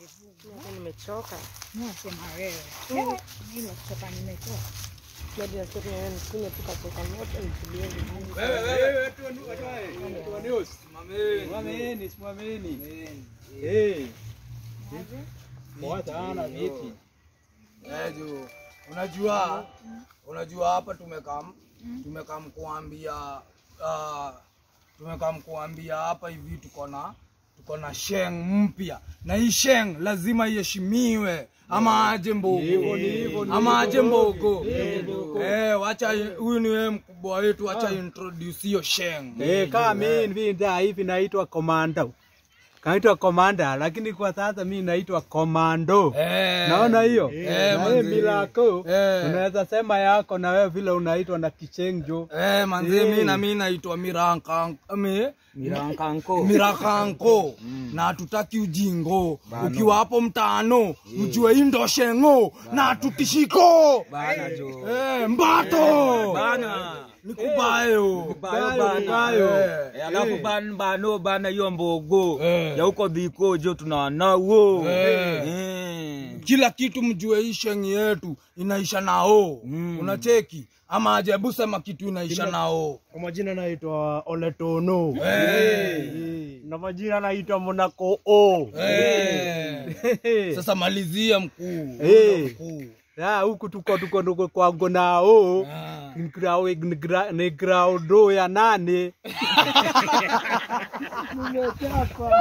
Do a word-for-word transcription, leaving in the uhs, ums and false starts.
Nimechoka. Nasema wewe. Mimi nachoka nimechoka. Ndio sasa nikunywe tu kapoka moto nitulie vizuri. Wewe wewe tu tu tu news. Simameni. Simameni, simameni. Eh. Poa sana viti. Eh jo. Unajua unajua hapa tumekaa tumekaa kuambia ah tumekaa kuambia hapa hivi tuko na tuko na sheng mpya. Na hii sheng lazima iheshimiwe. Ama aje mbogo. Hivyo ni hivyo ni. Ama aje mbogo. Eh, wacha huyu ni wewe mkubwa wetu, acha introduce hiyo sheng. Eh, kama mimi ndio hivi naitwa commando. Kaitwa commander lakini kwa sasa mimi naitwa commando. Eh. Naona hiyo? Eh, manzi milako. Eh. Unaweza sema yako na wewe vile unaitwa na kichengjo. Eh, manzi mimi na mimi naitwa Miranka ame Mirankanko. Mirankanko. Mm. Na hatutaki ujingo. Bano. Ukiwa hapo mtaano, yeah. Mjue hii ndo shengo na tutishiko. Bana jo. Eh, mbato. Bana. Nikubayo. Kubayo bayo. Eh, alafu ban bano bana hiyo mbogo. Ya huko dhiko jo tunaona wo. Eh. Kila kitu mjue hii shengi yetu inaisha nao. Mm. Unacheki? Ama ajabu sema kitu inaisha nao. Kwa majina naitwa Oletono. Eh. Na majina naitwa Monaco O. Eh. Sasa malizia mkuu. Eh. Ya huku tuko tuko tuko kwa gonao. Ni grau ni grau do ya nane. Nimechapa.